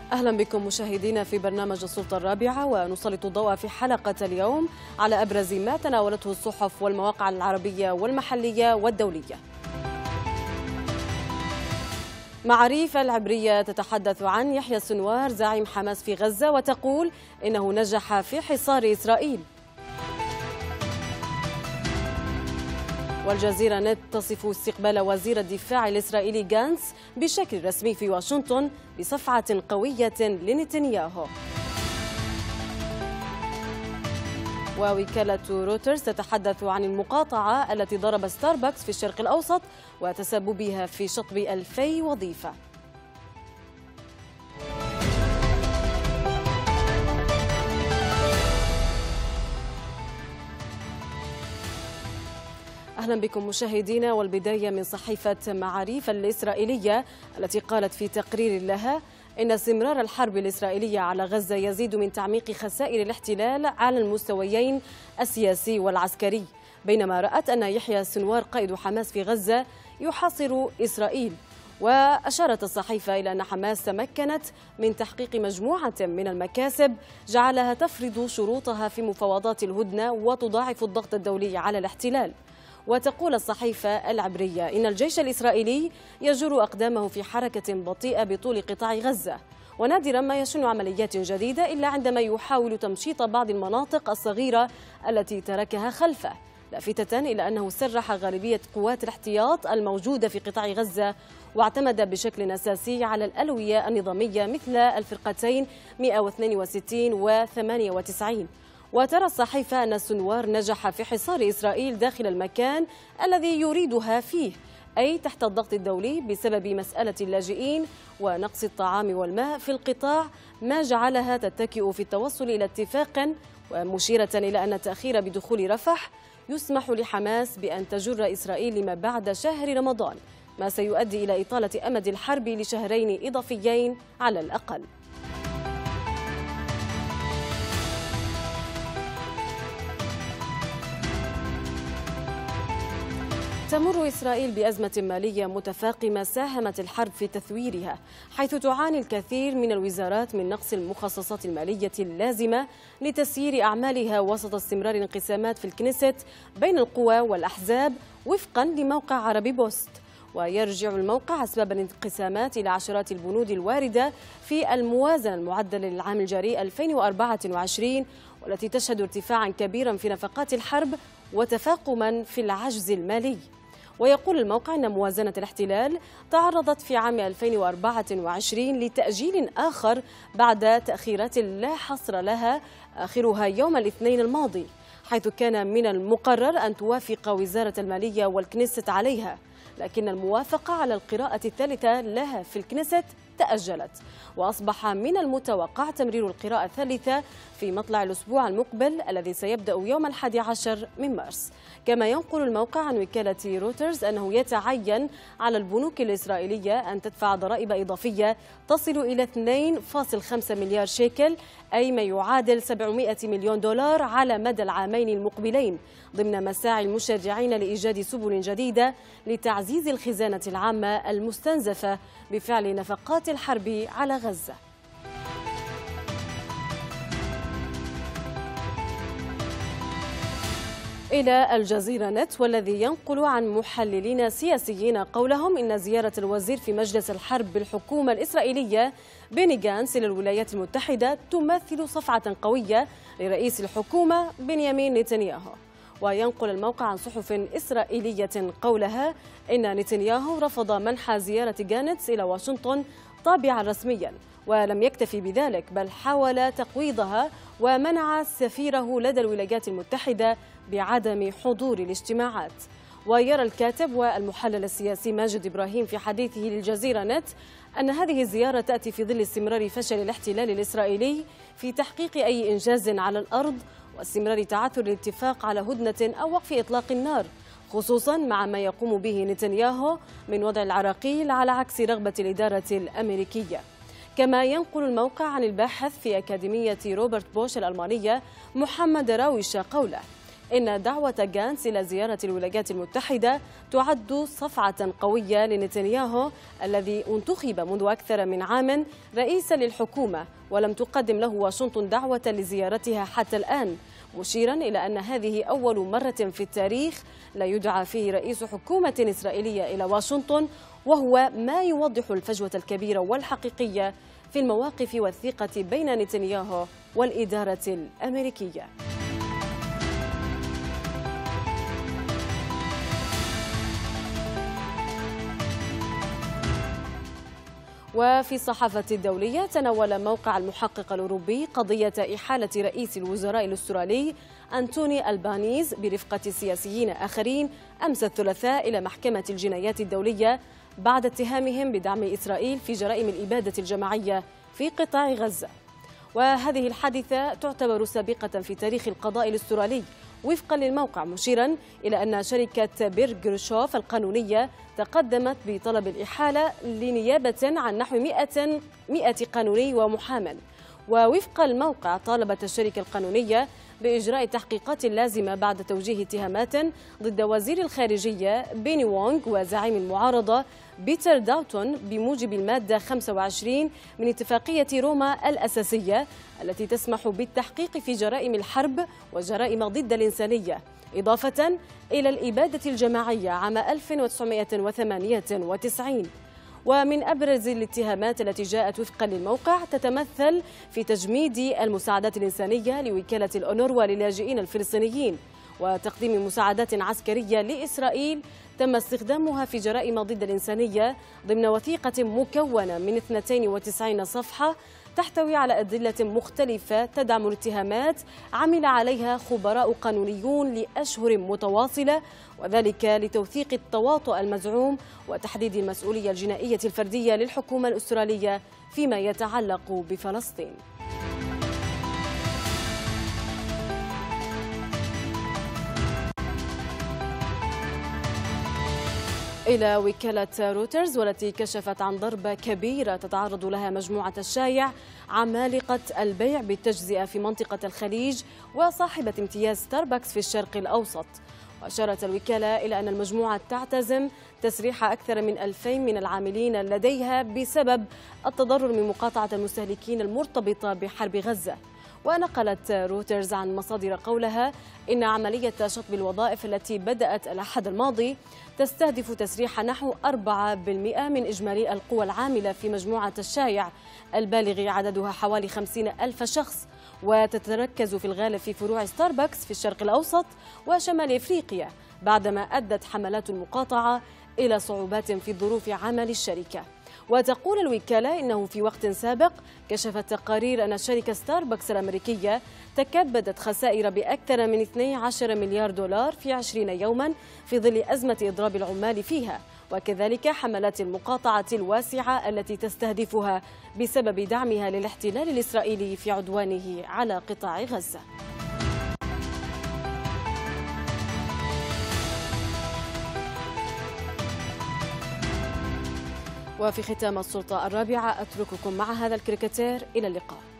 أهلا بكم مشاهدينا في برنامج السلطة الرابعة، ونسلط الضوء في حلقة اليوم على أبرز ما تناولته الصحف والمواقع العربية والمحلية والدولية. معاريف العبرية تتحدث عن يحيى السنوار زعيم حماس في غزة وتقول إنه نجح في حصار إسرائيل. والجزيرة نت تصف استقبال وزير الدفاع الإسرائيلي غانتس بشكل رسمي في واشنطن بصفعة قوية لنتنياهو. ووكالة رويترز تتحدث عن المقاطعة التي ضرب ستاربكس في الشرق الأوسط وتسببها في شطب 2000 وظيفة. أهلا بكم مشاهدينا، والبداية من صحيفة معاريف الإسرائيلية التي قالت في تقرير لها إن استمرار الحرب الإسرائيلية على غزة يزيد من تعميق خسائر الاحتلال على المستويين السياسي والعسكري، بينما رأت أن يحيى السنوار قائد حماس في غزة يحاصر إسرائيل. وأشارت الصحيفة إلى أن حماس تمكنت من تحقيق مجموعة من المكاسب جعلها تفرض شروطها في مفاوضات الهدنة وتضاعف الضغط الدولي على الاحتلال. وتقول الصحيفة العبرية إن الجيش الإسرائيلي يجر أقدامه في حركة بطيئة بطول قطاع غزة، ونادرا ما يشن عمليات جديدة إلا عندما يحاول تمشيط بعض المناطق الصغيرة التي تركها خلفه، لافتة إلى أنه سرح غالبية قوات الاحتياط الموجودة في قطاع غزة واعتمد بشكل أساسي على الألوية النظامية مثل الفرقتين 162 و 98. وترى الصحيفة أن السنوار نجح في حصار إسرائيل داخل المكان الذي يريدها فيه، أي تحت الضغط الدولي بسبب مسألة اللاجئين ونقص الطعام والماء في القطاع، ما جعلها تتكئ في التوصل إلى اتفاق، ومشيرة إلى أن التأخير بدخول رفح يسمح لحماس بأن تجر إسرائيل لما بعد شهر رمضان، ما سيؤدي إلى إطالة أمد الحرب لشهرين إضافيين على الأقل. تمر إسرائيل بأزمة مالية متفاقمة ساهمت الحرب في تثويرها، حيث تعاني الكثير من الوزارات من نقص المخصصات المالية اللازمة لتسيير أعمالها وسط استمرار الانقسامات في الكنيست بين القوى والأحزاب وفقا لموقع عربي بوست. ويرجع الموقع أسباب الانقسامات إلى عشرات البنود الواردة في الموازنة المعدلة للعام الجاري 2024، والتي تشهد ارتفاعا كبيرا في نفقات الحرب وتفاقما في العجز المالي. ويقول الموقع أن موازنة الاحتلال تعرضت في عام 2024 لتأجيل آخر بعد تأخيرات لا حصر لها، آخرها يوم الاثنين الماضي، حيث كان من المقرر أن توافق وزارة المالية والكنيست عليها، لكن الموافقة على القراءة الثالثة لها في الكنيست تأجلت، وأصبح من المتوقع تمرير القراءة الثالثة في مطلع الأسبوع المقبل الذي سيبدأ يوم 11 من مارس. كما ينقل الموقع عن وكالة رويترز أنه يتعين على البنوك الإسرائيلية أن تدفع ضرائب إضافية تصل إلى 2.5 مليار شيكل، أي ما يعادل 700 مليون دولار على مدى العامين المقبلين، ضمن مساعي المشجعين لإيجاد سبل جديدة لتعزيز الخزانة العامة المستنزفة بفعل نفقات الحرب على غزة. إلى الجزيرة نت، والذي ينقل عن محللين سياسيين قولهم إن زيارة الوزير في مجلس الحرب بالحكومة الإسرائيلية بيني غانتس إلى الولايات المتحدة تمثل صفعة قوية لرئيس الحكومة بنيامين نتنياهو. وينقل الموقع عن صحف إسرائيلية قولها إن نتنياهو رفض منح زيارة غانتس إلى واشنطن طابعا رسميا، ولم يكتفي بذلك بل حاول تقويضها ومنع سفيره لدى الولايات المتحدة بعدم حضور الاجتماعات. ويرى الكاتب والمحلل السياسي ماجد إبراهيم في حديثه للجزيرة نت أن هذه الزيارة تأتي في ظل استمرار فشل الاحتلال الإسرائيلي في تحقيق أي إنجاز على الأرض، واستمرار تعثر الاتفاق على هدنة أو وقف إطلاق النار، خصوصا مع ما يقوم به نتنياهو من وضع العراقيل على عكس رغبة الإدارة الأمريكية. كما ينقل الموقع عن الباحث في أكاديمية روبرت بوش الألمانية محمد راويش قوله إن دعوة غانتس إلى زيارة الولايات المتحدة تعد صفعة قوية لنتنياهو الذي انتخب منذ أكثر من عام رئيسا للحكومة، ولم تقدم له واشنطن دعوة لزيارتها حتى الآن، مشيرا إلى أن هذه أول مرة في التاريخ لا يدعى فيه رئيس حكومة إسرائيلية إلى واشنطن، وهو ما يوضح الفجوة الكبيرة والحقيقية في المواقف والثقة بين نتنياهو والإدارة الأمريكية. وفي الصحافة الدولية، تناول موقع المحقق الأوروبي قضية إحالة رئيس الوزراء الأسترالي أنتوني ألبانيز برفقة سياسيين آخرين أمس الثلاثاء إلى محكمة الجنايات الدولية بعد اتهامهم بدعم إسرائيل في جرائم الإبادة الجماعية في قطاع غزة. وهذه الحادثة تعتبر سابقة في تاريخ القضاء الأسترالي وفقا للموقع، مشيرا إلى أن شركة بيرغرشوف القانونية تقدمت بطلب الإحالة لنيابة عن نحو 100 قانوني ومحامٍ. ووفق الموقع طالبت الشركة القانونية بإجراء تحقيقات لازمة بعد توجيه اتهامات ضد وزير الخارجية بيني وونغ وزعيم المعارضة بيتر داوتون بموجب المادة 25 من اتفاقية روما الأساسية التي تسمح بالتحقيق في جرائم الحرب وجرائم ضد الإنسانية، إضافة إلى الإبادة الجماعية عام 1998. ومن أبرز الاتهامات التي جاءت وفقا للموقع تتمثل في تجميد المساعدات الإنسانية لوكالة الأونروا للاجئين الفلسطينيين وتقديم مساعدات عسكرية لإسرائيل تم استخدامها في جرائم ضد الإنسانية ضمن وثيقة مكونة من 92 صفحة تحتوي على أدلة مختلفة تدعم الاتهامات عمل عليها خبراء قانونيون لأشهر متواصلة، وذلك لتوثيق التواطؤ المزعوم وتحديد المسؤولية الجنائية الفردية للحكومة الأسترالية فيما يتعلق بفلسطين. إلى وكالة رويترز، والتي كشفت عن ضربة كبيرة تتعرض لها مجموعة الشايع عمالقة البيع بالتجزئة في منطقة الخليج وصاحبة امتياز ستاربكس في الشرق الأوسط. وأشارت الوكالة إلى أن المجموعة تعتزم تسريح أكثر من 2000 من العاملين لديها بسبب التضرر من مقاطعة المستهلكين المرتبطة بحرب غزة. ونقلت رويترز عن مصادر قولها إن عملية شطب الوظائف التي بدأت الأحد الماضي تستهدف تسريح نحو 4% من إجمالي القوى العاملة في مجموعة الشايع البالغ عددها حوالي 50,000 شخص، وتتركز في الغالب في فروع ستاربكس في الشرق الأوسط وشمال إفريقيا، بعدما أدت حملات المقاطعة إلى صعوبات في ظروف عمل الشركة. وتقول الوكالة إنه في وقت سابق كشفت تقارير أن شركة ستاربكس الأمريكية تكبدت خسائر بأكثر من 12 مليار دولار في 20 يوما في ظل أزمة إضراب العمال فيها، وكذلك حملات المقاطعة الواسعة التي تستهدفها بسبب دعمها للاحتلال الإسرائيلي في عدوانه على قطاع غزة. وفي ختام السلطة الرابعة أترككم مع هذا الكاريكاتير، إلى اللقاء.